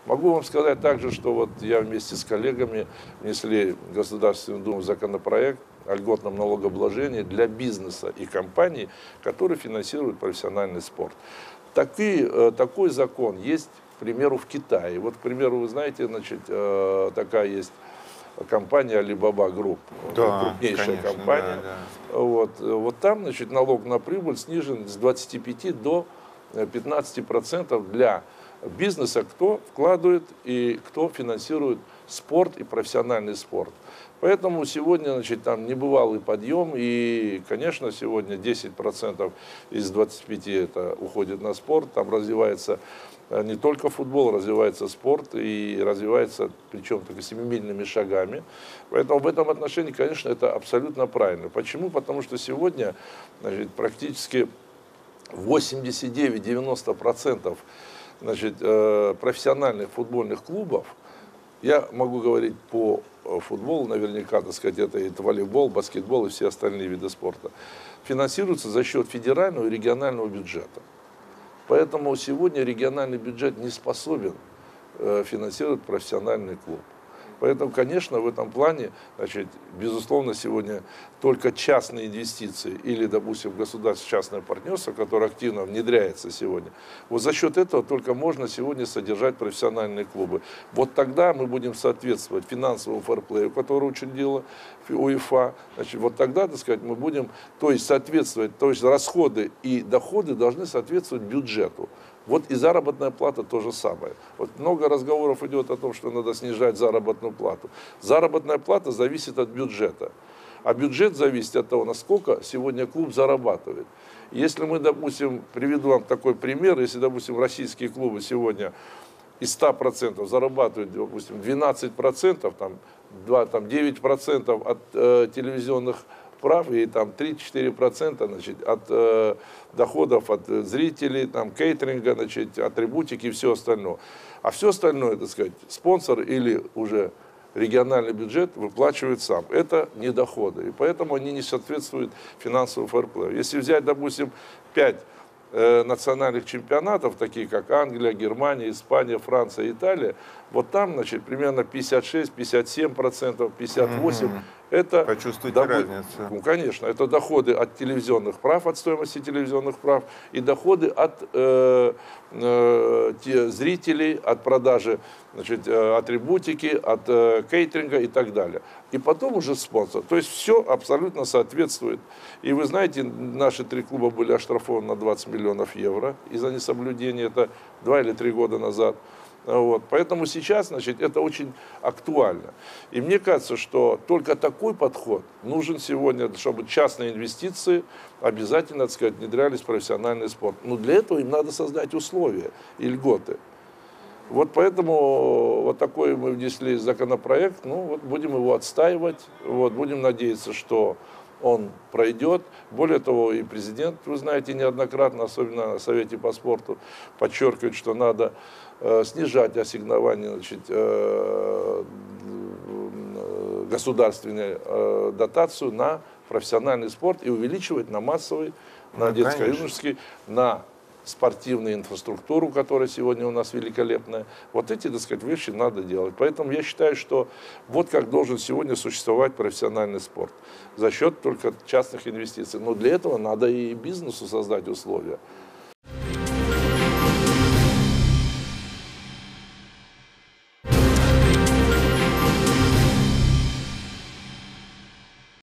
Могу вам сказать также, что вот я вместе с коллегами внесли в Государственную Думу законопроект о льготном налогообложении для бизнеса и компаний, которые финансируют профессиональный спорт. Такой закон есть, к примеру, в Китае. Вот, к примеру, вы знаете, значит, такая есть компания Alibaba Group, Да, крупнейшая конечно, компания. да, да. Вот там, значит, налог на прибыль снижен с 25 до 15% для бизнеса, кто вкладывает и кто финансирует спорт и профессиональный спорт. Поэтому сегодня, значит, там небывалый подъем, и, конечно, сегодня 10% из 25 это уходит на спорт, там развивается не только футбол, развивается спорт и развивается, причем только семимильными шагами. Поэтому в этом отношении, конечно, это абсолютно правильно. Почему? Потому что сегодня, значит, практически 89-90% значит, профессиональных футбольных клубов, я могу говорить по футболу, наверняка, так сказать, это волейбол, баскетбол и все остальные виды спорта, финансируются за счет федерального и регионального бюджета. Поэтому сегодня региональный бюджет не способен финансировать профессиональный клуб. Поэтому, конечно, в этом плане, значит, безусловно, сегодня только частные инвестиции или, допустим, государственно-частное партнерство, которое активно внедряется сегодня, вот за счет этого только можно сегодня содержать профессиональные клубы. Вот тогда мы будем соответствовать финансовому фэрплею, который учредила УЕФА. Значит, вот тогда, так сказать, мы будем, то есть соответствовать, то есть расходы и доходы должны соответствовать бюджету. Вот и заработная плата то же самое. Вот много разговоров идет о том, что надо снижать заработную плату. Заработная плата зависит от бюджета. А бюджет зависит от того, насколько сегодня клуб зарабатывает. Если мы, допустим, приведу вам такой пример, если, допустим, российские клубы сегодня из 100% зарабатывают, допустим, 12%, там, 9% от телевизионных прав и там 3-4% значит, от доходов от зрителей, там, кейтеринга, значит, атрибутики и все остальное. А все остальное, так сказать, спонсор или уже региональный бюджет выплачивает сам. Это не доходы. И поэтому они не соответствуют финансовому фэрплею. Если взять, допустим, 5 национальных чемпионатов, такие как Англия, Германия, Испания, Франция, Италия, вот там, значит, примерно 56, 57%, 58%. Это почувствуйте разницу. Ну, конечно, это доходы от телевизионных прав, от стоимости телевизионных прав, и доходы от зрителей, от продажи, значит, атрибутики, от кейтеринга и так далее. И потом уже спонсор. То есть все абсолютно соответствует. И вы знаете, наши 3 клуба были оштрафованы на 20 миллионов евро из-за несоблюдения, это 2 или 3 года назад. Вот. Поэтому сейчас, значит, это очень актуально. И мне кажется, что только такой подход нужен сегодня, чтобы частные инвестиции обязательно, так сказать, внедрялись в профессиональный спорт. Но для этого им надо создать условия и льготы. Вот поэтому вот такой мы внесли законопроект, ну вот будем его отстаивать, вот, будем надеяться, что он пройдет. Более того, и президент, вы знаете, неоднократно, особенно на Совете по спорту, подчеркивает, что надо снижать ассигнование, значит, государственную дотацию на профессиональный спорт и увеличивать на массовый, на детско-юношеский, на спортивную инфраструктуру, которая сегодня у нас великолепная. Вот эти, так сказать, вещи надо делать. Поэтому я считаю, что вот как должен сегодня существовать профессиональный спорт. За счет только частных инвестиций. Но для этого надо и бизнесу создать условия.